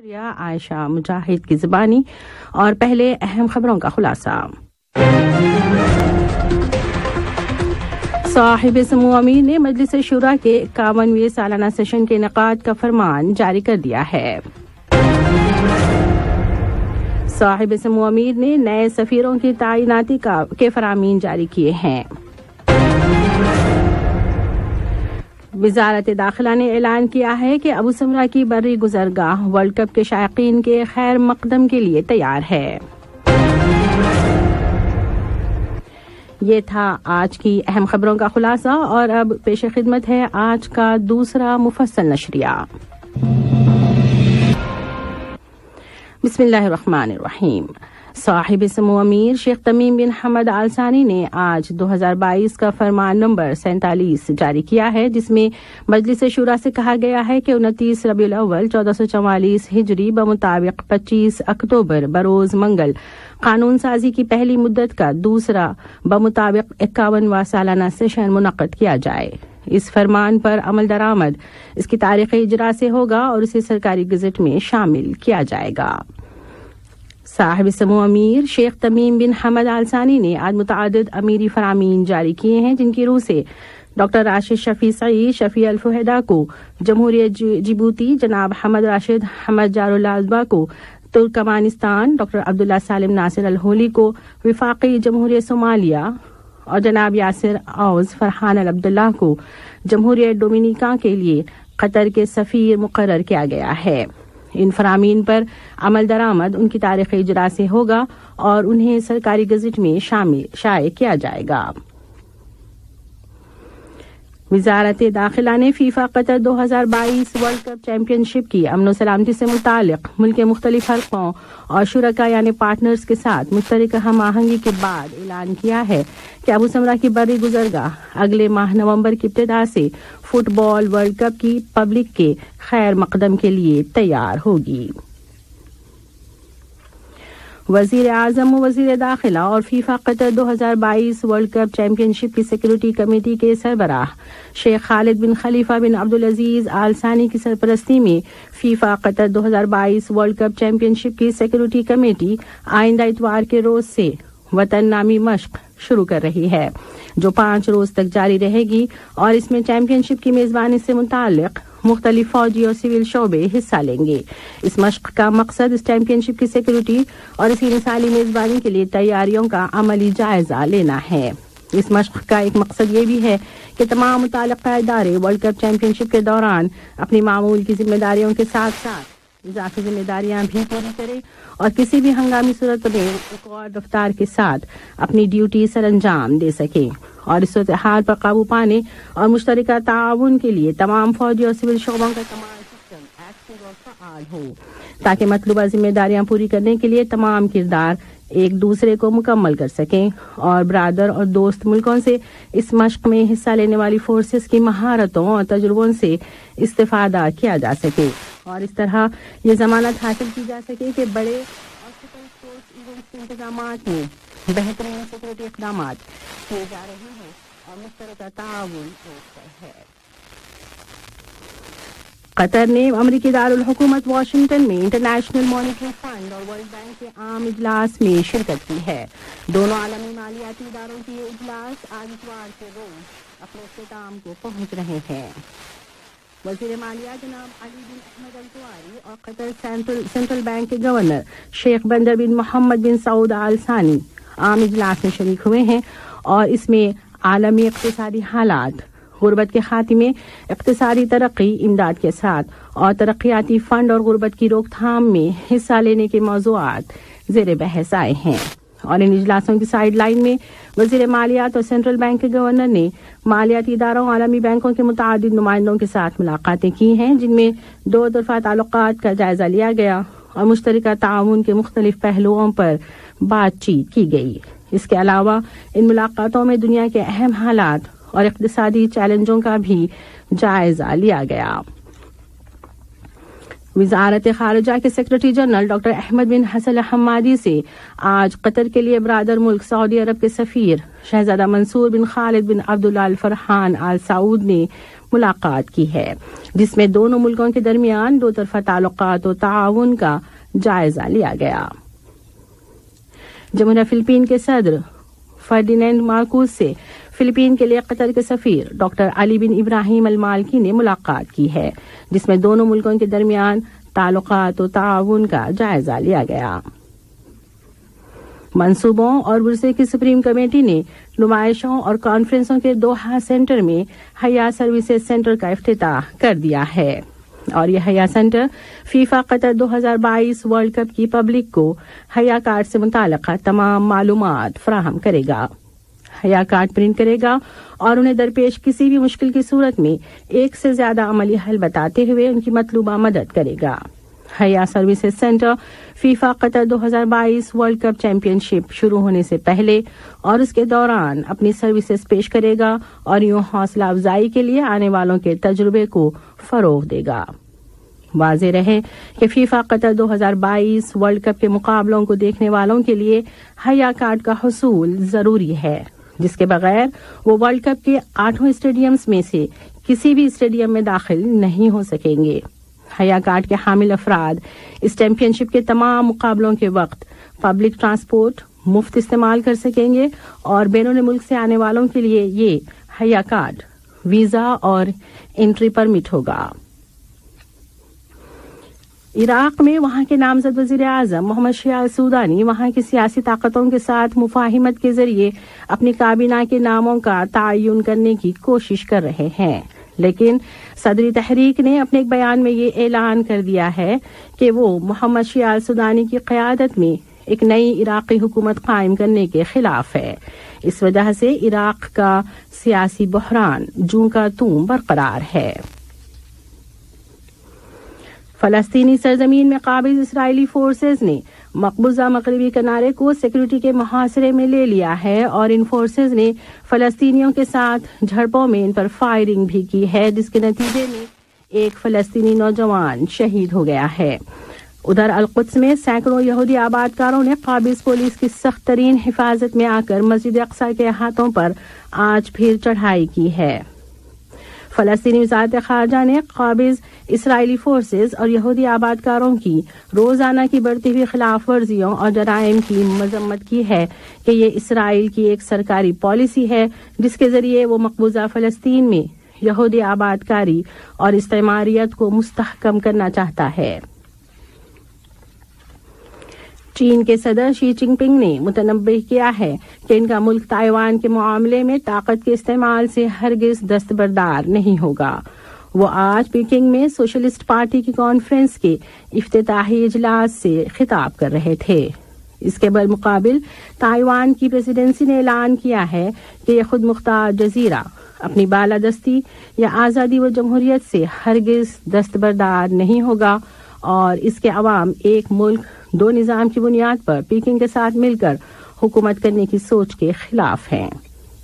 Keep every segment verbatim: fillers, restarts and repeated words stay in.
شکریہ عائشہ مجاہد کی زبانی. اور پہلے اہم خبروں کا خلاصہ. صاحب سمو امیر نے مجلس شورا کے اکاونویں سالانہ سیشن کے انعقاد کا فرمان جاری کر دیا ہے. صاحب سمو امیر نے نئے سفیروں کی تعیناتی کے فرامین جاری کیے ہیں. وزارت داخلہ نے اعلان کیا ہے کہ ابو سمرہ کی بری گزرگاہ ورلڈ کپ کے شائقین کے خیر مقدم کے لیے تیار ہے. یہ تھا آج کی اہم خبروں کا خلاصہ اور اب پیش خدمت ہے آج کا دوسرا مفصل نشریہ. بسم اللہ الرحمن الرحیم. صاحب سمو امیر شیخ تمیم بن حمد آل ثانی نے آج دو ہزار بائیس کا فرمان نمبر سینتالیس جاری کیا ہے، جس میں مجلس شورا سے کہا گیا ہے کہ انتیس ربیع الاول چودہ سو چوالیس ہجری بمطابق پچیس اکتوبر بروز منگل قانون سازی کی پہلی مدت کا دوسرا بمطابق اکاونواں سالانہ سیشن منعقد کیا جائے. اس فرمان پر عمل درآمد اس کی تاریخ اجرا سے ہوگا اور اسے سرکاری گزٹ میں شامل کیا جائے گا. صاحب سمو امیر شیخ تمیم بن حمد آل ثانی نے آج متعدد امیری فرامین جاری کیے ہیں، جن کی روح سے ڈاکٹر راشد شفیع سعید شفیع الفہدا کو جمہوریہ جبوتی، جناب حمد راشد حمد جار الازبا کو ترکمانستان، ڈاکٹر عبداللہ سالم ناصر الہولی کو وفاقی جمہوریہ صومالیہ اور جناب یاسر اوز فرحان العبداللہ کو جمہوریہ ڈومینیکا کے لیے قطر کے سفیر مقرر کیا گیا ہے. ان فرامین پر عمل درآمد ان کی تاریخ اجرا سے ہوگا اور انہیں سرکاری گزٹ میں شامل شائع کیا جائے گا. وزارت داخلہ نے فیفا قطر دو ہزار بائیس ورلڈ کپ چیمپئن شپ کی امن و سلامتی سے متعلق ملک کے مختلف حلقوں اور شرکاء یعنی پارٹنرز کے ساتھ مشترکہ ہم آہنگی کے بعد اعلان کیا ہے کہ ابو سمرہ کی بری گزرگاہ اگلے ماہ نومبر کی ابتدا سے فٹ بال ورلڈ کپ کی پبلک کے خیر مقدم کے لیے تیار ہوگی. وزیر اعظم و وزیر داخلہ اور فیفا قطر دو ہزار بائیس ورلڈ کپ چیمپئن شپ کی سیکورٹی کمیٹی کے سربراہ شیخ خالد بن خلیفہ بن عبدالعزیز آل ثانی کی سرپرستی میں فیفا قطر دو ہزار بائیس ورلڈ کپ چیمپئن شپ کی سیکورٹی کمیٹی آئندہ اتوار کے روز سے وطن نامی مشق شروع کر رہی ہے، جو پانچ روز تک جاری رہے گی اور اس میں چیمپئن شپ کی میزبانی سے متعلق مختلف فوجی اور سول شعبے حصہ لیں گے. اس مشق کا مقصد اس چیمپئن شپ کی سیکورٹی اور اسی مثالی میزبانی کے لیے تیاریوں کا عملی جائزہ لینا ہے. اس مشق کا ایک مقصد یہ بھی ہے کہ تمام متعلقہ ادارے ورلڈ کپ چیمپئن شپ کے دوران اپنی معمول کی ذمہ داریوں کے ساتھ ساتھ اضافی ذمہ داریاں بھی پوری کرے اور کسی بھی ہنگامی صورت میں ریکارڈ رفتار کے ساتھ اپنی ڈیوٹی سر انجام دے سکے اور اس صورتحال پر قابو پانے اور مشترکہ تعاون کے لیے تمام فوجی اور سول شعبوں کا کمانڈ سسٹم ایکٹیو اور فعال ہو، تاکہ مطلوبہ ذمہ داریاں پوری کرنے کے لیے تمام کردار ایک دوسرے کو مکمل کر سکیں اور برادر اور دوست ملکوں سے اس مشق میں حصہ لینے والی فورسز کی مہارتوں اور تجربوں سے استفادہ کیا جا سکے اور اس طرح یہ ضمانت حاصل کی جا سکے کہ بڑے اور سپر اسپورٹس ایونٹس کے انتظامات میں بہترین سیکورٹی اقدامات کیے جا رہے ہیں اور مشترکہ تعاون ہے. قطر نے امریکی دارالحکومت واشنگٹن میں انٹرنیشنل مانیٹری فنڈ اور ورلڈ بینک کے عام اجلاس میں شرکت کی ہے. دونوں عالمی مالیاتی اداروں کی یہ اجلاس آج اتوار کے روز اپنے اختتام کو پہنچ رہے ہیں. وزیر مالیہ جناب علی بن احمد الطواری اور قطر سینٹرل سینٹرل بینک کے گورنر شیخ بندر بن محمد بن سعود آل ثانی عام اجلاس میں شریک ہوئے ہیں اور اس میں عالمی اقتصادی حالات، غربت کے خاتمے، اقتصادی ترقی، امداد کے ساتھ اور ترقیاتی فنڈ اور غربت کی روک تھام میں حصہ لینے کے موضوعات زیر بحث آئے ہیں. اور ان اجلاسوں کی سائیڈ لائن میں وزیر مالیات اور سینٹرل بینک کے گورنر نے مالیاتی اداروں عالمی بینکوں کے متعدد نمائندوں کے ساتھ ملاقاتیں کی ہیں، جن میں دو طرفہ تعلقات کا جائزہ لیا گیا اور مشترکہ تعاون کے مختلف پہلوؤں پر بات چیت کی گئی. اس کے علاوہ ان ملاقاتوں میں دنیا کے اہم حالات اور اقتصادی چیلنجوں کا بھی جائزہ لیا گیا. وزارت خارجہ کے سیکرٹری جنرل ڈاکٹر احمد بن حسن حمادی سے آج قطر کے لیے برادر ملک سعودی عرب کے سفیر شہزادہ منصور بن خالد بن عبداللہ الفرحان آل سعود نے ملاقات کی ہے، جس میں دونوں ملکوں کے درمیان دو طرفہ تعلقات و تعاون کا جائزہ لیا گیا۔ جمہوریہ فلپین کے صدر فرڈینینڈ مارکوس سے فلپین کے لیے قطر کے سفیر ڈاکٹر علی بن ابراہیم المالکی نے ملاقات کی ہے، جس میں دونوں ملکوں کے درمیان تعلقات و تعاون کا جائزہ لیا گیا۔ منصوبوں اور ورثے کی سپریم کمیٹی نے نمائشوں اور کانفرنسوں کے دوحہ سینٹر میں حیا سروسز سینٹر کا افتتاح کر دیا ہے، اور یہ حیا سینٹر فیفا قطر دو ہزار بائیس ورلڈ کپ کی پبلک کو حیا کارڈ سے متعلقہ تمام معلومات فراہم کرے گا، حیا کارڈ پرنٹ کرے گا اور انہیں درپیش کسی بھی مشکل کی صورت میں ایک سے زیادہ عملی حل بتاتے ہوئے ان کی مطلوبہ مدد کرے گا۔ حیا سروسز سینٹر فیفا قطر دو ہزار بائیس ورلڈ کپ چیمپئن شپ شروع ہونے سے پہلے اور اس کے دوران اپنی سروسز پیش کرے گا اور یوں حوصلہ افزائی کے لیے آنے والوں کے تجربے کو فروغ دے گا۔ واضح رہے کہ فیفا قطر دو ہزار بائیس ورلڈ کپ کے مقابلوں کو دیکھنے والوں کے لیے حیا کارڈ کا حصول ضروری ہے، جس کے بغیر وہ ورلڈ کپ کے آٹھوں اسٹیڈیمز میں سے کسی بھی اسٹیڈیم میں داخل نہیں ہو سکیں گے۔ حیا کارڈ کے حامل افراد اس چیمپئن شپ کے تمام مقابلوں کے وقت پبلک ٹرانسپورٹ مفت استعمال کر سکیں گے، اور بیرون ملک سے آنے والوں کے لیے یہ حیا کارڈ ویزا اور انٹری پرمٹ ہوگا۔ عراق میں وہاں کے نامزد وزیر اعظم محمد شیع السودانی وہاں کی سیاسی طاقتوں کے ساتھ مفاہمت کے ذریعے اپنی کابینہ کے ناموں کا تعین کرنے کی کوشش کر رہے ہیں، لیکن صدری تحریک نے اپنے ایک بیان میں یہ اعلان کر دیا ہے کہ وہ محمد شیع السودانی کی قیادت میں ایک نئی عراقی حکومت قائم کرنے کے خلاف ہے۔ اس وجہ سے عراق کا سیاسی بحران جوں کا توں برقرار ہے۔ فلسطینی سرزمین میں قابض اسرائیلی فورسز نے مقبوضہ مغربی کنارے کو سیکورٹی کے محاصرے میں لے لیا ہے، اور ان فورسز نے فلسطینیوں کے ساتھ جھڑپوں میں ان پر فائرنگ بھی کی ہے، جس کے نتیجے میں ایک فلسطینی نوجوان شہید ہو گیا ہے۔ ادھر القدس میں سینکڑوں یہودی آبادکاروں نے قابض پولیس کی سخت ترین حفاظت میں آ کر مسجد اقصی کے احاطوں پر آج پھر چڑھائی کی ہے۔ فلسطینی وزارت خارجہ نے قابض اسرائیلی فورسز اور یہودی آبادکاروں کی روزانہ کی بڑھتی ہوئی خلاف ورزیوں اور جرائم کی مذمت کی ہے کہ یہ اسرائیل کی ایک سرکاری پالیسی ہے جس کے ذریعے وہ مقبوضہ فلسطین میں یہودی آبادکاری اور استعماریت کو مستحکم کرنا چاہتا ہے۔ چین کے صدر شی جن پنگ نے متنبہ کیا ہے کہ ان کا ملک تائیوان کے معاملے میں طاقت کے استعمال سے ہرگز دستبردار نہیں ہوگا۔ وہ آج پیکنگ میں سوشلسٹ پارٹی کی کانفرنس کے افتتاحی اجلاس سے خطاب کر رہے تھے۔ اس کے بالمقابل تائیوان کی پریزیڈنسی نے اعلان کیا ہے کہ یہ خود مختار جزیرہ اپنی بالادستی یا آزادی و جمہوریت سے ہرگز دستبردار نہیں ہوگا، اور اس کے عوام ایک ملک دو نظام کی بنیاد پر پیکنگ کے ساتھ مل کر حکومت کرنے کی سوچ کے خلاف ہیں۔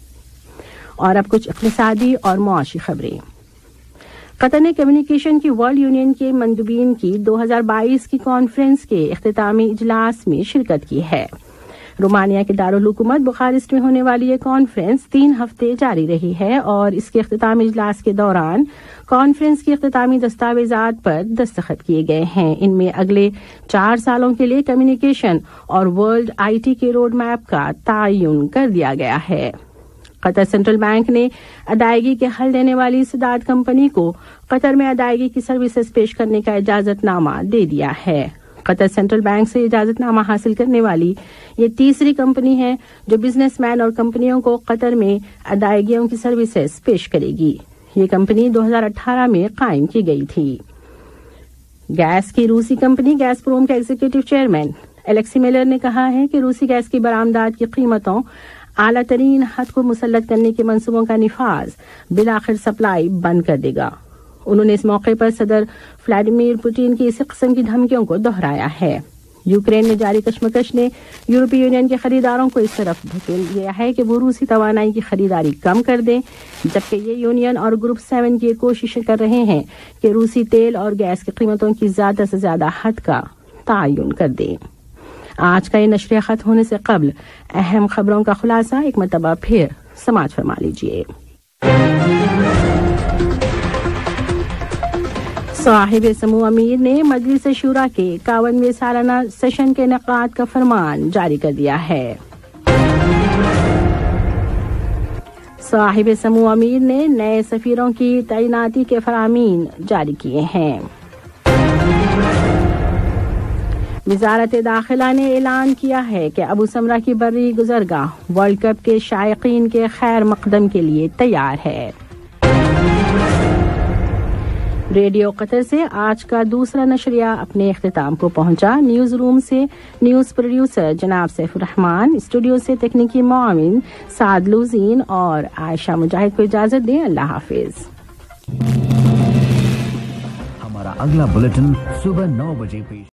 اور اب کچھ اقتصادی اور معاشی خبریں۔ قطر نے کمیونیکیشن کی ورلڈ یونین کے مندوبین کی دو ہزار بائیس کی کانفرنس کے اختتامی اجلاس میں شرکت کی ہے۔ رومانیہ کے دارالحکومت بخارسٹ میں ہونے والی یہ کانفرنس تین ہفتے جاری رہی ہے، اور اس کے اختتامی اجلاس کے دوران کانفرنس کی اختتامی دستاویزات پر دستخط کیے گئے ہیں۔ ان میں اگلے چار سالوں کے لیے کمیونیکیشن اور ورلڈ آئی ٹی کے روڈ میپ کا تعین کر دیا گیا ہے۔ قطر سینٹرل بینک نے ادائیگی کے حل دینے والی سداد کمپنی کو قطر میں ادائیگی کی سروسز پیش کرنے کا اجازت نامہ دے دیا ہے۔ قطر سینٹرل بینک سے اجازت نامہ حاصل کرنے والی یہ تیسری کمپنی ہے جو بزنس مین اور کمپنیوں کو قطر میں ادائیگیوں کی سروسز پیش کرے گی۔ یہ کمپنی دو ہزار اٹھارہ میں قائم کی گئی تھی۔ گیس کی روسی کمپنی گیس پروم کے ایگزیکٹو چیئرمین الیکسی میلر نے کہا ہے کہ روسی گیس کی برآمدات کی قیمتوں اعلیٰ ترین حد کو مسلط کرنے کے منصوبوں کا نفاذ بالآخر سپلائی بند کر دے گا۔ انہوں نے اس موقع پر صدر ولاڈیمیر پوٹین کی اسی قسم کی دھمکیوں کو دہرایا ہے۔ یوکرین میں جاری کشمکش نے یورپی یونین کے خریداروں کو اس طرف دھکیل دیا ہے کہ وہ روسی توانائی کی خریداری کم کر دیں، جبکہ یہ یونین اور گروپ سیون کی کوششیں کر رہے ہیں کہ روسی تیل اور گیس کی قیمتوں کی زیادہ سے زیادہ حد کا تعین کر دیں۔ آج کا یہ نشریہ خط ہونے سے قبل اہم خبروں کا خلاصہ ایک مرتبہ پھر سماعت فرما لیجیے۔ صاحب سمو امیر نے مجلس شورا کے اکاونویں سالانہ سیشن کے انعقاد کا فرمان جاری کر دیا ہے۔ صاحب سمو امیر نے نئے سفیروں کی تعیناتی کے فرامین جاری کیے ہیں۔ وزارت داخلہ نے اعلان کیا ہے کہ ابو سمرہ کی بری گزرگاہ ورلڈ کپ کے شائقین کے خیر مقدم کے لیے تیار ہے۔ ریڈیو قطر سے آج کا دوسرا نشریہ اپنے اختتام کو پہنچا۔ نیوز روم سے نیوز پروڈیوسر جناب سیف الرحمان، اسٹوڈیو سے تکنیکی معاون سعد لوزین اور عائشہ مجاہد کو اجازت دیں۔ اللہ حافظ۔ ہمارا اگلا بلیٹن صبح نو بجے پیش